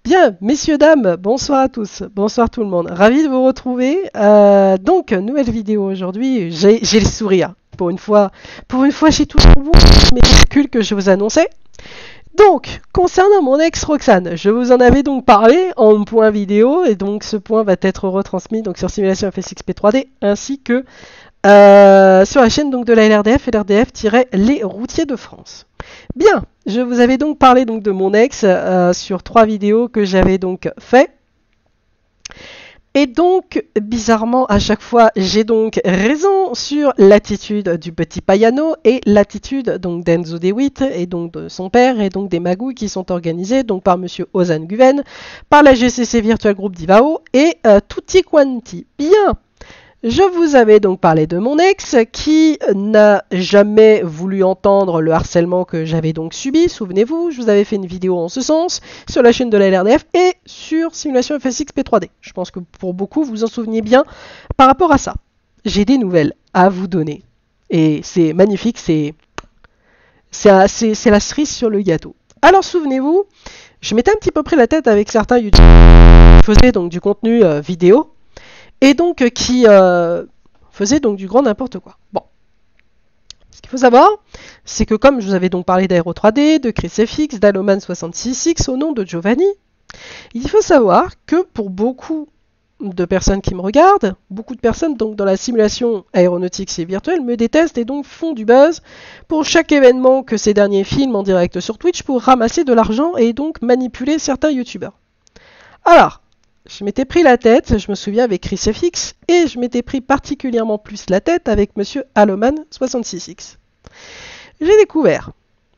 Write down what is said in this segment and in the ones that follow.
Bien, messieurs, dames, bonsoir à tous, bonsoir tout le monde, ravi de vous retrouver. Donc, nouvelle vidéo aujourd'hui, j'ai le sourire. Pour une fois, j'ai tout au bout mes calculs que je vous annonçais. Donc, concernant mon ex Roxane, je vous en avais donc parlé en point vidéo, et donc ce point va être retransmis donc sur Simulation FSXP 3D, ainsi que sur la chaîne donc de la LRDF et l'RDF-Les Routiers de France. Bien, je vous avais donc parlé donc de mon ex sur 3 vidéos que j'avais donc fait. Et donc, bizarrement, à chaque fois, j'ai donc raison sur l'attitude du petit Payano et l'attitude donc d'Enzo DeWitt et donc de son père et donc des magouilles qui sont organisées donc par Monsieur Ozan Guven, par la GCC Virtual Group d'Ivao et tutti quanti. Bien. Je vous avais donc parlé de mon ex qui n'a jamais voulu entendre le harcèlement que j'avais donc subi. Souvenez-vous, je vous avais fait une vidéo en ce sens sur la chaîne de la LRDF et sur Simulation FSX P3D. Je pense que pour beaucoup, vous vous en souveniez bien par rapport à ça. J'ai des nouvelles à vous donner. Et c'est magnifique, c'est la cerise sur le gâteau. Alors souvenez-vous, je m'étais un petit peu pris la tête avec certains youtubeurs qui faisaient donc du contenu vidéo. Et donc qui faisait donc du grand n'importe quoi. Bon. Ce qu'il faut savoir, c'est que comme je vous avais donc parlé d'Aero 3D, de ChrisFX, d'Aloman66X au nom de Giovanni, il faut savoir que pour beaucoup de personnes qui me regardent, beaucoup de personnes donc dans la simulation aéronautique et virtuelle me détestent et donc font du buzz pour chaque événement que ces derniers filment en direct sur Twitch pour ramasser de l'argent et donc manipuler certains youtubeurs. Alors, je m'étais pris la tête, je me souviens, avec ChrisFX, et je m'étais pris particulièrement plus la tête avec Monsieur Aloman66X. J'ai découvert,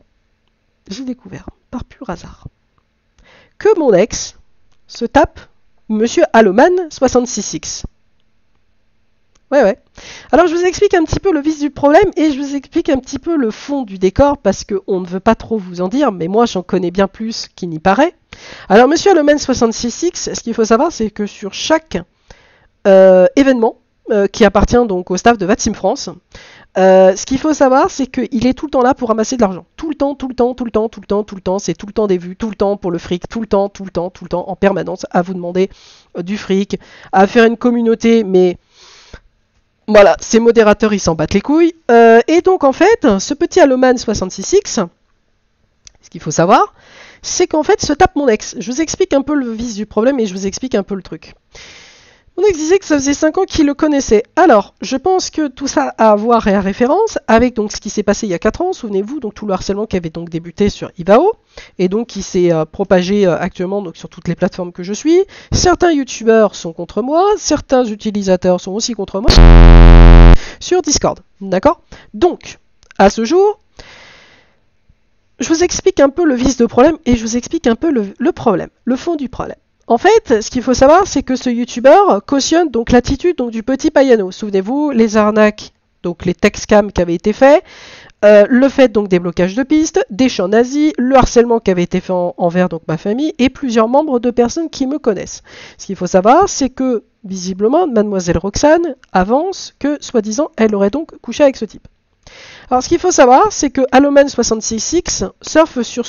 par pur hasard, que mon ex se tape Monsieur Aloman66X. Ouais. Alors je vous explique un petit peu le vice du problème et je vous explique un petit peu le fond du décor parce qu'on ne veut pas trop vous en dire, mais moi j'en connais bien plus qu'il n'y paraît. Alors Monsieur Aloman66X, ce qu'il faut savoir, c'est que sur chaque événement qui appartient donc au staff de VATSIM France, ce qu'il faut savoir, c'est qu'il est tout le temps là pour ramasser de l'argent. Tout le temps, c'est tout le temps des vues, tout le temps pour le fric, tout le temps, en permanence, à vous demander du fric, à faire une communauté, mais... Voilà, ces modérateurs, ils s'en battent les couilles. Et donc, en fait, ce petit Aloman66X, ce qu'il faut savoir, c'est qu'en fait, se tape mon ex. Je vous explique un peu le vice du problème et je vous explique un peu le truc. Mon ex disait que ça faisait 5 ans qu'il le connaissait. Alors, je pense que tout ça a à voir et à référence avec donc ce qui s'est passé il y a 4 ans. Souvenez-vous, donc tout le harcèlement qui avait donc débuté sur Ivao et donc qui s'est propagé actuellement donc sur toutes les plateformes que je suis. Certains youtubeurs sont contre moi, certains utilisateurs sont aussi contre moi sur Discord. D'accord? Donc, à ce jour, je vous explique un peu le vice de problème et je vous explique un peu le problème, le fond du problème. En fait, ce qu'il faut savoir, c'est que ce youtubeur cautionne donc l'attitude donc, du petit Payano. Souvenez-vous, les arnaques, donc les tech scams qui avaient été faits, le fait donc des blocages de pistes, des chants nazis, le harcèlement qui avait été fait envers donc ma famille et plusieurs membres de personnes qui me connaissent. Ce qu'il faut savoir, c'est que visiblement, mademoiselle Roxane avance que, soi-disant, elle aurait donc couché avec ce type. Alors, ce qu'il faut savoir, c'est que Aloman66X surfe sur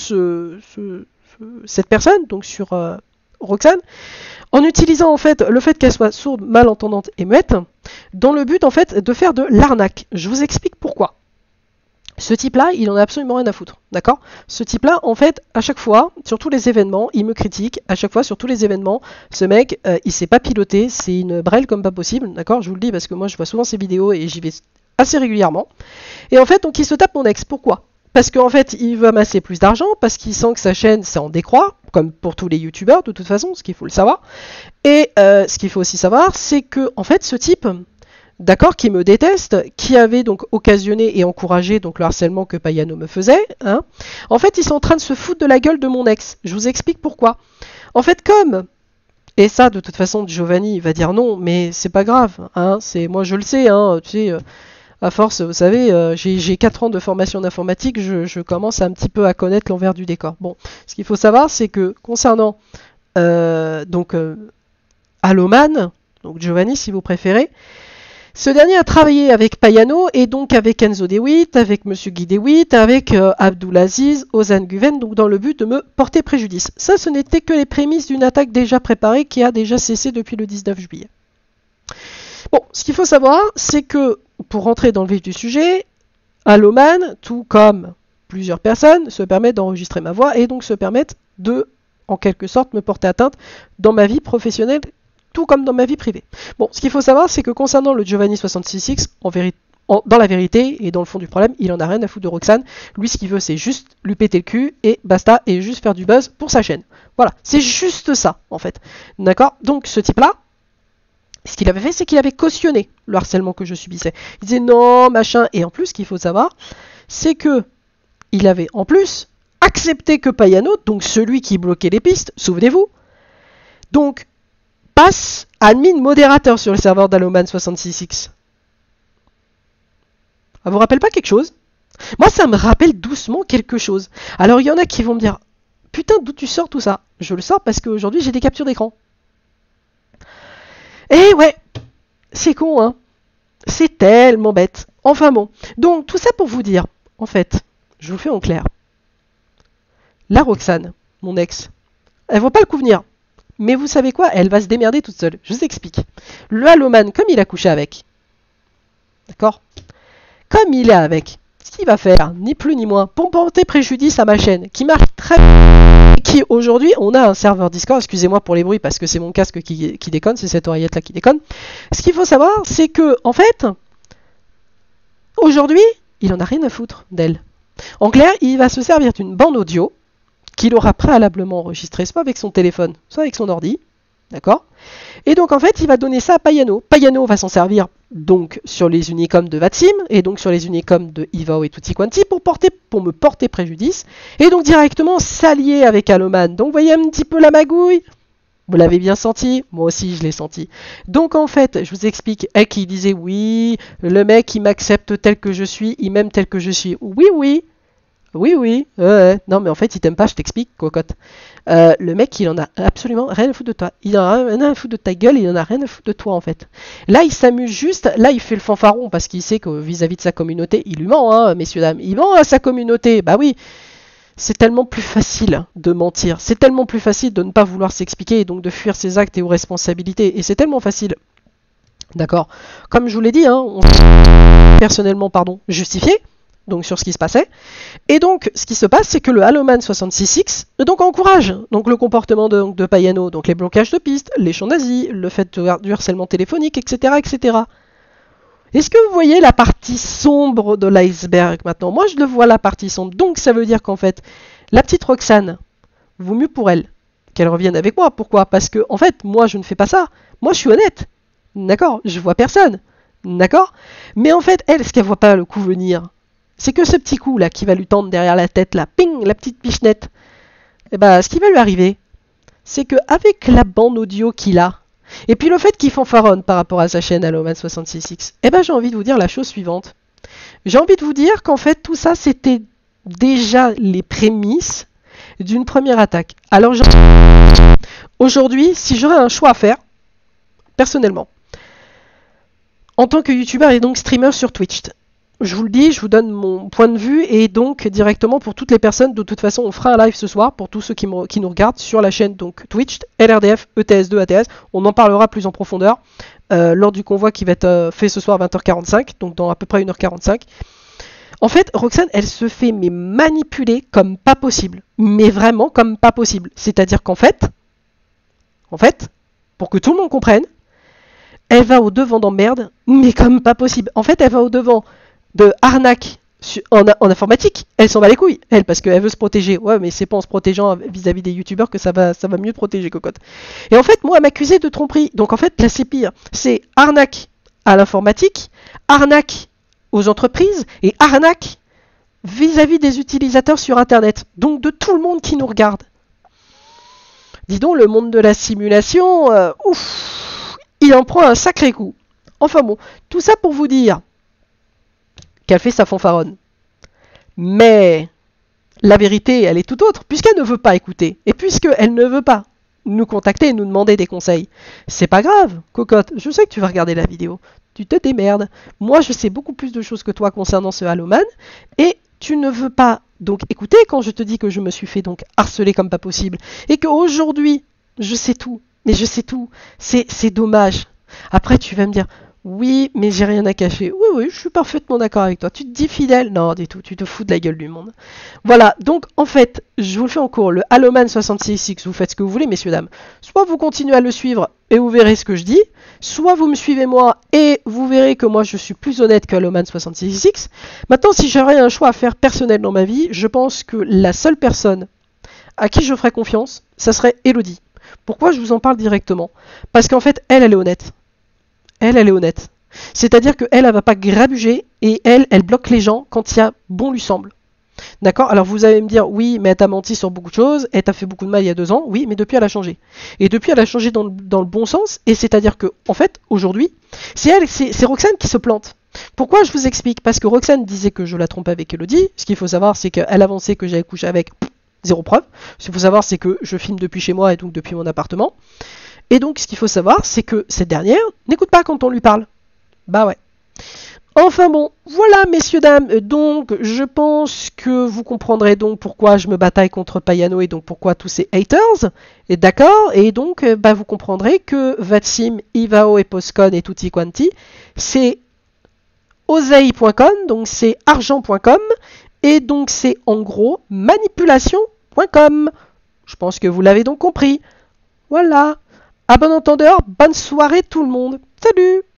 cette personne, donc sur Roxane, en utilisant en fait le fait qu'elle soit sourde, malentendante et muette, dans le but en fait de faire de l'arnaque. Je vous explique pourquoi. Ce type-là, il en a absolument rien à foutre, d'accord? Ce type-là, en fait, à chaque fois, sur tous les événements, il me critique. À chaque fois, sur tous les événements, ce mec, il sait pas piloter, c'est une brêle comme pas possible, d'accord? Je vous le dis parce que moi, je vois souvent ses vidéos et j'y vais assez régulièrement. Et en fait, donc, il se tape mon ex. Pourquoi? Parce qu'en fait, il veut amasser plus d'argent, parce qu'il sent que sa chaîne, c'est en décroît, comme pour tous les youtubeurs, de toute façon, ce qu'il faut le savoir. Et ce qu'il faut aussi savoir, c'est que, en fait, ce type... D'accord, qui me déteste, qui avait donc occasionné et encouragé donc le harcèlement que Payano me faisait, hein. En fait, ils sont en train de se foutre de la gueule de mon ex. Je vous explique pourquoi. En fait, comme, et ça, de toute façon, Giovanni va dire non, mais c'est pas grave, hein, moi je le sais, hein, tu sais, à force, vous savez, j'ai 4 ans de formation d'informatique, je commence un petit peu à connaître l'envers du décor. Bon, ce qu'il faut savoir, c'est que concernant Aloman, donc Giovanni si vous préférez, Ce dernier a travaillé avec Payano et donc avec Enzo DeWitt, avec Monsieur Guy DeWitt, avec Abdulaziz Ozan Guven, donc dans le but de me porter préjudice. Ça, ce n'était que les prémices d'une attaque déjà préparée qui a déjà cessé depuis le 19 juillet. Bon, ce qu'il faut savoir, c'est que, pour rentrer dans le vif du sujet, Alloman, tout comme plusieurs personnes, se permettent d'enregistrer ma voix et donc se permettent de, en quelque sorte, me porter atteinte dans ma vie professionnelle tout comme dans ma vie privée. Bon, ce qu'il faut savoir, c'est que concernant le Giovanni 66X, dans la vérité et dans le fond du problème, il en a rien à foutre de Roxane. Lui, ce qu'il veut, c'est juste lui péter le cul et basta, et juste faire du buzz pour sa chaîne. Voilà, c'est juste ça, en fait. D'accord? Donc, ce type-là, ce qu'il avait fait, c'est qu'il avait cautionné le harcèlement que je subissais. Il disait non, machin, et en plus, ce qu'il faut savoir, c'est que il avait en plus accepté que Payano, donc celui qui bloquait les pistes, souvenez-vous, donc passe admin modérateur sur le serveur d'Alloman 66X. Ça vous rappelle pas quelque chose? Moi, ça me rappelle doucement quelque chose. Alors, il y en a qui vont me dire « Putain, d'où tu sors tout ça ?» Je le sors parce qu'aujourd'hui, j'ai des captures d'écran. Et ouais, c'est con, hein. C'est tellement bête. Enfin bon. Donc, tout ça pour vous dire, en fait, je vous le fais en clair. La Roxane, mon ex, elle voit pas le coup venir. Mais vous savez quoi? Elle va se démerder toute seule. Je vous explique. Le Alloman, comme il a couché avec, d'accord? Comme il est avec, ce qu'il va faire, ni plus ni moins, pour porter préjudice à ma chaîne, qui marche très bien, qui aujourd'hui, on a un serveur Discord, excusez-moi pour les bruits, parce que c'est mon casque qui déconne, c'est cette oreillette-là qui déconne. Ce qu'il faut savoir, c'est que, en fait, aujourd'hui, il en a rien à foutre d'elle. En clair, il va se servir d'une bande audio, qu'il aura préalablement enregistré, soit avec son téléphone, soit avec son ordi, d'accord? Et donc en fait, il va donner ça à Payano. Payano va s'en servir donc sur les Unicom de Vatsim, et donc sur les Unicom de Ivao et Tutti Quanti pour me porter préjudice, et donc directement s'allier avec Alloman. Donc vous voyez un petit peu la magouille? Vous l'avez bien senti? Moi aussi je l'ai senti. Donc en fait, je vous explique, elle qui disait oui, le mec il m'accepte tel que je suis, il m'aime tel que je suis. Oui, oui. Oui, non mais en fait il t'aime pas, je t'explique, cocotte. Le mec il en a absolument rien à foutre de toi. Il en a rien à foutre de ta gueule, il en a rien à foutre de toi en fait. Là il s'amuse juste, là il fait le fanfaron parce qu'il sait que vis-à-vis de sa communauté, il lui ment, hein, messieurs dames. Il ment à sa communauté, bah oui. C'est tellement plus facile de mentir, c'est tellement plus facile de ne pas vouloir s'expliquer et donc de fuir ses actes et aux responsabilités. Et c'est tellement facile. D'accord. Comme je vous l'ai dit, hein, personnellement, justifié. Donc sur ce qui se passait. Et donc ce qui se passe, c'est que le Alloman 66X donc encourage donc le comportement de Payano, donc les blocages de pistes, les chants nazis, le fait du harcèlement téléphonique, etc., etc. Est-ce que vous voyez la partie sombre de l'iceberg maintenant? Moi je le vois la partie sombre. Donc ça veut dire qu'en fait, la petite Roxane, vaut mieux pour elle qu'elle revienne avec moi. Pourquoi? Parce que en fait, moi je ne fais pas ça. Moi je suis honnête. D'accord? Je vois personne. D'accord? Mais en fait, elle, est-ce qu'elle voit pas le coup venir? C'est que ce petit coup là qui va lui tendre derrière la tête là, ping, la petite pichenette. Et ben, ce qui va lui arriver, c'est que avec la bande audio qu'il a, et puis le fait qu'il fanfaronne par rapport à sa chaîne Alloman 66X, et ben j'ai envie de vous dire la chose suivante. J'ai envie de vous dire qu'en fait tout ça c'était déjà les prémices d'une première attaque. Alors aujourd'hui, si j'aurais un choix à faire, personnellement, en tant que youtubeur et donc streamer sur Twitch, je vous le dis, je vous donne mon point de vue et donc directement pour toutes les personnes, de toute façon on fera un live ce soir pour tous ceux qui nous regardent sur la chaîne donc Twitch, LRDF, ETS2, ATS, on en parlera plus en profondeur lors du convoi qui va être fait ce soir à 20h45, donc dans à peu près 1h45. En fait, Roxane, elle se fait manipuler comme pas possible, mais vraiment comme pas possible. C'est-à-dire qu'en fait, pour que tout le monde comprenne, elle va au devant d'emmerde, mais comme pas possible. En fait, elle va au devant de arnaque en informatique, elle s'en bat les couilles, elle, parce qu'elle veut se protéger. Ouais, mais c'est pas en se protégeant vis-à-vis des youtubeurs que ça va mieux protéger, cocotte. Et en fait, moi, elle m'accusait de tromperie. Donc en fait, là, c'est pire. C'est arnaque à l'informatique, arnaque aux entreprises et arnaque vis-à-vis des utilisateurs sur Internet. Donc de tout le monde qui nous regarde. Dis donc, le monde de la simulation, il en prend un sacré coup. Enfin bon, tout ça pour vous dire qu'elle fait sa fanfaronne. Mais la vérité, elle est tout autre, puisqu'elle ne veut pas écouter, et puisqu'elle ne veut pas nous contacter et nous demander des conseils. C'est pas grave, cocotte, je sais que tu vas regarder la vidéo. tu te démerdes. Moi, je sais beaucoup plus de choses que toi concernant ce Haloman, et tu ne veux pas donc écouter quand je te dis que je me suis fait donc harceler comme pas possible, et qu'aujourd'hui, je sais tout, mais je sais tout, c'est dommage. Après, tu vas me dire, oui, mais j'ai rien à cacher. Oui, oui, je suis parfaitement d'accord avec toi. Tu te dis fidèle? Non, du tout, tu te fous de la gueule du monde. Voilà, donc en fait, je vous le fais en cours. Le Haloman 66X, vous faites ce que vous voulez, messieurs, dames. Soit vous continuez à le suivre et vous verrez ce que je dis, soit vous me suivez moi et vous verrez que moi je suis plus honnête que Haloman 66X. Maintenant, si j'aurais un choix à faire personnel dans ma vie, je pense que la seule personne à qui je ferais confiance, ça serait Elodie. Pourquoi je vous en parle directement? Parce qu'en fait, elle est honnête. Elle est honnête. C'est-à-dire qu'elle, elle va pas grabuger et elle bloque les gens quand il y a bon lui semble. D'accord? Alors vous allez me dire, oui, mais elle t'a menti sur beaucoup de choses, elle t'a fait beaucoup de mal il y a 2 ans, oui, mais depuis elle a changé. Et depuis elle a changé dans le bon sens, et c'est-à-dire que, en fait, aujourd'hui, c'est Roxane qui se plante. Pourquoi je vous explique? Parce que Roxane disait que je la trompe avec Elodie, ce qu'il faut savoir c'est qu'elle avançait que j'avais couché avec zéro preuve. Ce qu'il faut savoir c'est que je filme depuis chez moi et donc depuis mon appartement. Et donc, ce qu'il faut savoir, c'est que cette dernière n'écoute pas quand on lui parle. Bah ouais. Enfin bon, voilà messieurs dames, donc je pense que vous comprendrez donc pourquoi je me bataille contre Payano et donc pourquoi tous ces haters, et d'accord, et donc bah, vous comprendrez que Vatsim, Ivao et Postcon et tutti quanti, c'est osei.com, donc c'est argent.com, et donc c'est en gros manipulation.com. Je pense que vous l'avez donc compris. Voilà. À bon entendeur, bonne soirée tout le monde. Salut!